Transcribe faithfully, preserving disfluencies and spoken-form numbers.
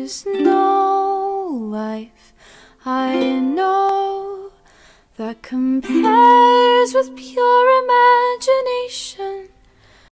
There's no life I know that compares with pure